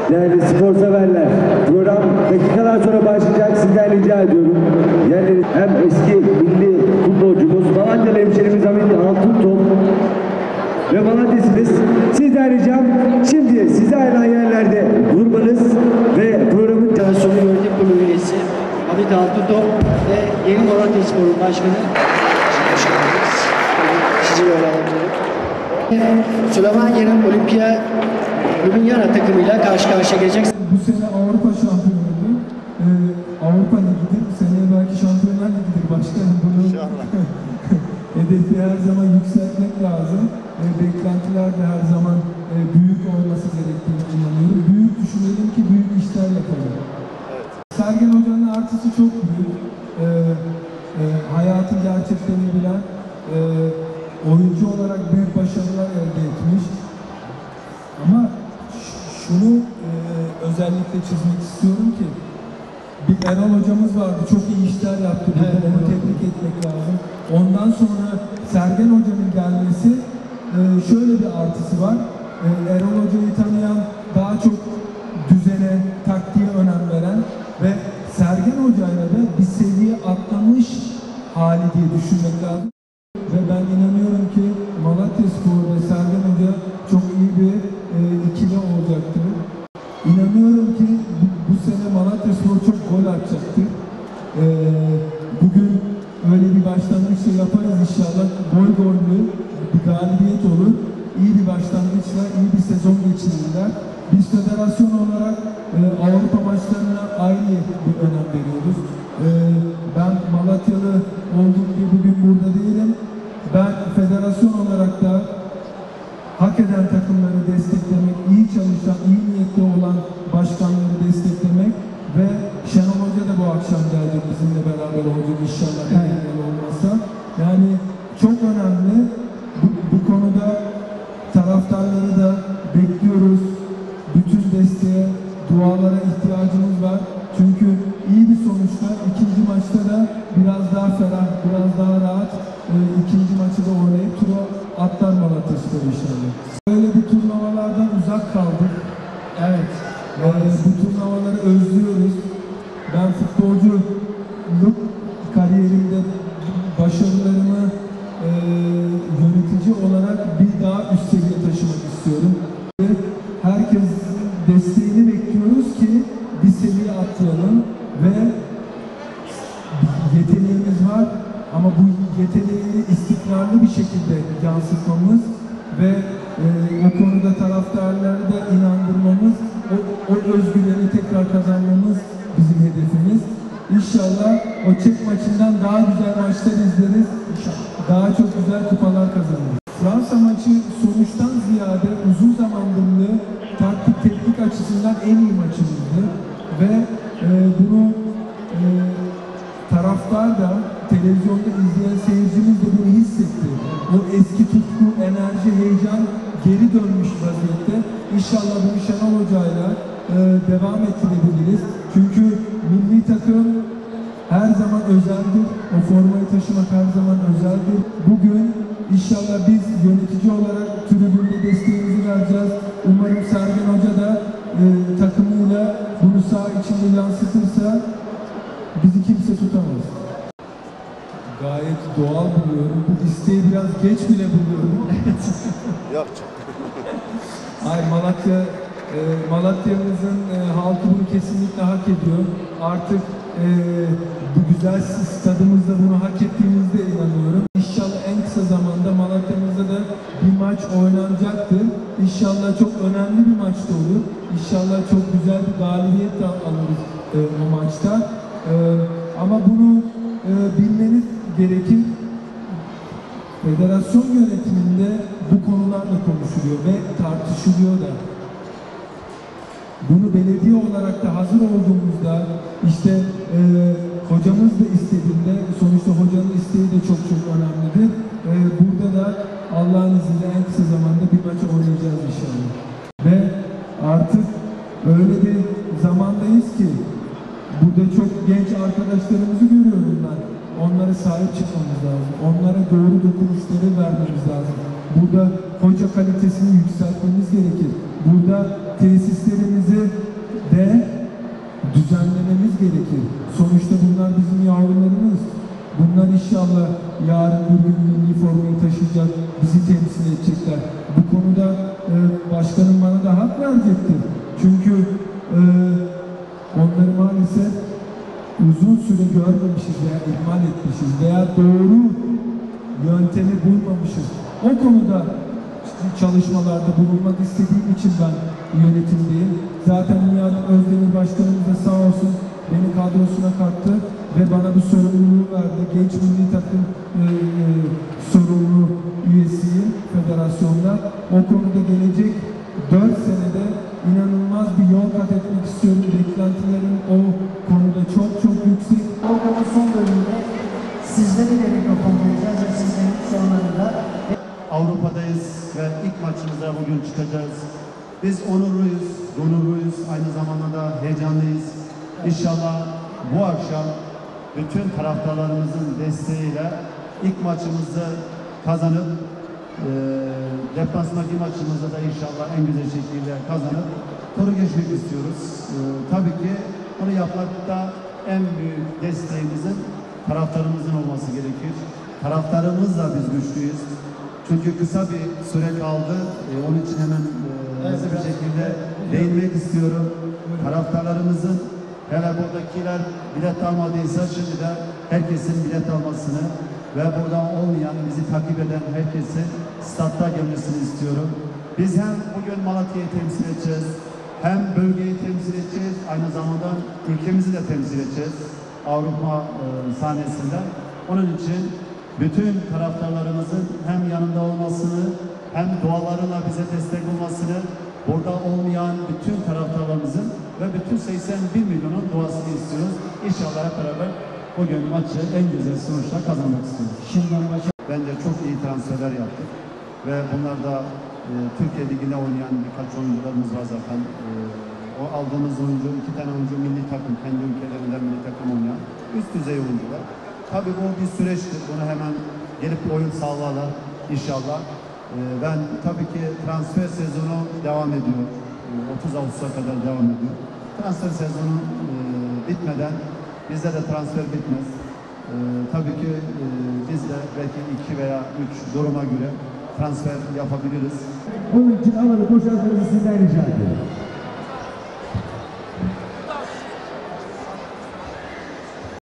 Değerli spor severler, program dakikalar sonra başlayacak. Sizden rica ediyorum. Yani hem eski milli futbolcumuz, Malatyalı hemşerimiz Hamit Altıntop ve Malatya'sınız. Sizden ricam şimdi size ayrılan yerlerde durmanız ve programın Federasyonu Yönetim Kurulu üyesi Hamit Altıntop ve Yeni Malatyaspor Başkanı sizi böyle alabilirim. Süleymaniya'nın Olimpiya Ljubljan'a takımıyla karşı karşıya gelecek. Bu sene Avrupa şampiyonluğu, Avrupa Ligi'dir. Seneye belki Şampiyonlar Ligi'dir başkanım. Bunu hedefi her zaman yükseltmek lazım. Beklentiler de her zaman büyük olması gerektiğini inanıyorum. Büyük düşünelim ki büyük işler yapalım. Evet. Sergen Hoca'nın artısı çok büyük. Hayatın gerçeklerini bilen, oyuncu olarak büyük başarılar elde etmiş. Ama şunu özellikle çizmek istiyorum ki bir Erol hocamız vardı, çok iyi işler yaptı. Onu tebrik etmek lazım. Ondan sonra Sergen Hoca'nın gelmesi şöyle bir artısı var. Erol Hoca'yı tanıyan, daha çok düzene, taktiğe önem veren ve Sergen Hoca'yla da bir seviye atlamış hali diye düşünmek lazım. Ve ben inanıyorum ki Malatyaspor ve Sergen Hoca çok iyi bir ikili olacaktır. İnanıyorum ki bu sene Malatyaspor çok gol atacaktır. Bugün öyle bir başlangıçla yaparız inşallah. Gol gollü bir galibiyet olur. İyi bir başlangıçla iyi bir sezon geçirirler. Biz federasyon olarak Avrupa maçlarına aynı bir önem veriyoruz. Ben Malatyalı olduğum gibi bugün burada değilim. Ben federasyon olarak da hak eden takımları desteklemek, iyi çalışan, iyi niyetli olan başkanları desteklemek ve Şenol Hoca da bu akşam gelecek bizimle beraber olacak inşallah engel olmazsa. Yani çok önemli. Bu konuda taraftarları da bekliyoruz. Bütün desteğe, dualara ihtiyacımız var. Çünkü iyi bir sonuçta ikinci maçta da biraz daha ferah, biraz daha rahat ikinci maçı da oynayıp tura atlar Malatyaspor inşallah. Böyle bir turnuvalardan uzak kaldık. Evet. Bu turnuvaları özlüyoruz. Ben futbolculuk kariyerimde başarılarımı yönetici olarak bir daha üst seviye taşımak istiyorum. Herkes desteğini bekliyoruz ki bir seviye atlayalım ve yeteneğimiz var ama bu yeteneği istikrarlı bir şekilde yansıtmamız ve o konuda taraftarları da inandırmamız, o özgüveni tekrar kazanmamız bizim hedefimiz. İnşallah o Çek maçından daha güzel maçlar izleriz. Daha çok güzel kupalar kazanırız. Fransa maçı sonuçtan ziyade uzun zamandır taktik teknik açısından en iyi maçımızdı. Ve bunu taraftar da, televizyonda izleyen seyircimiz de bunu hissetti. O eski tutku, enerji, heyecan geri dönmüş vaziyette. İnşallah bunu Şenol Hoca'yla devam ettirebiliriz. Çünkü milli takım her zaman özeldir. O formayı taşımak her zaman özeldir. Bugün inşallah biz yönetici olarak tribünde desteğimizi vereceğiz. Umarım Sergen Hoca da takımıyla bunu saha içinde yansıtırsa bizi kimse tutamaz. Gayet doğal buluyorum. Bu isteği biraz geç bile buluyorum. Yok. Hayır, Malatya'mızın halkı bunu kesinlikle hak ediyor. Artık bu güzel stadımızda bunu hak ettiğimizde inanıyorum. İnşallah en kısa zamanda Malatya'mızda da bir maç oynanacaktır. İnşallah çok önemli bir maç da olur. İnşallah çok güzel bir galibiyet de alırız o maçta. Ama bunu bilmeniz gerekir. Federasyon yönetiminde bu konular da konuşuluyor ve tartışılıyor da. Bunu belediye olarak da hazır olduğumuzda işte hocamız da istediğinde, sonuçta hocanın isteği de çok önemlidir. Burada da Allah'ın izniyle en kısa zamanda bir maç oynayacağız inşallah. Ve artık öyle bir zamandayız ki burada çok genç arkadaşlarımızı görüyorum ben. Onlara sahip çıkmamız lazım. Onlara doğru dokunuşları vermemiz lazım. Burada hoca kalitesini yükseltmemiz gerekir. Burada tesislerimizi de düzenlememiz gerekir. Sonuçta bunlar bizim yavrularımız. Bunlar inşallah yarın bir gün milli formayı taşıyacak, bizi temsil edecekler. Bu konuda başkanım bana da hak verecektir. Çünkü onları maalesef uzun süre görmemişiz veya ihmal etmişiz veya doğru yöntemi bulmamışız. O konuda çalışmalarda bulunmak istediğim için ben yönetimdeyim. Zaten Nihat Özdemir Başkanımız da sağ olsun beni kadrosuna kattı ve bana bu sorumluluğu verdi. Genç milli takım sorumlu üyesiyim federasyonda. O konuda gelecek 4 senede inanılmaz bir yol kat etmek istiyorum. Beklentilerim o konuda çok çok yüksek. Programın son bölümünde sizlere de mikrofon vereceğiz ve sizlerin sorularında Avrupa'dayız ve ilk maçımıza bugün çıkacağız. Biz onurluyuz, gururluyuz, aynı zamanda da heyecanlıyız. İnşallah bu akşam bütün taraftarlarımızın desteğiyle ilk maçımızı kazanıp deplasmandaki maçımızda da inşallah en güzel şekilde kazanıp turu geçmek istiyoruz. Tabii ki bunu yapmakta en büyük desteğimizin taraftarımızın olması gerekir. Taraftarımızla biz güçlüyüz. Çünkü kısa bir süre kaldı. Onun için hemen hızlı bir şekilde değinmek istiyorum. Taraftarlarımızın, hele buradakiler bilet almadıysa şimdi de herkesin bilet almasını ve buradan olmayan, bizi takip eden herkesin statta gelmesini istiyorum. Biz hem bugün Malatya'yı temsil edeceğiz, hem bölgeyi temsil edeceğiz, aynı zamanda ülkemizi de temsil edeceğiz Avrupa sahnesinde. Onun için bütün taraftarlarımızın hem yanında olmasını, hem dualarıyla bize destek olmasını, burada olmayan bütün taraftarlarımızın ve bütün 81 milyonun duasını istiyoruz. İnşallah hep beraber bugün maçı en güzel sonuçla kazanmak istiyoruz. şimdiden başa Bence çok iyi transferler yaptık ve bunlar da Türkiye Ligi'nde oynayan birkaç oyuncularımız var zaten. O aldığımız oyuncu, 2 tane oyuncu milli takım, kendi ülkelerinden milli takım oynayan üst düzey oyuncular. Tabii bu bir süreçtir. Bunu hemen gelip oyun sağlarlar inşallah. Ben tabii ki transfer sezonu devam ediyor. 30 Ağustos'a kadar devam ediyor. Transfer sezonu bitmeden bizde de transfer bitmez. Tabii ki biz de belki 2 veya 3 duruma göre transfer yapabiliriz. Bunun için alanı boşaltmanızı sizden rica ediyorum.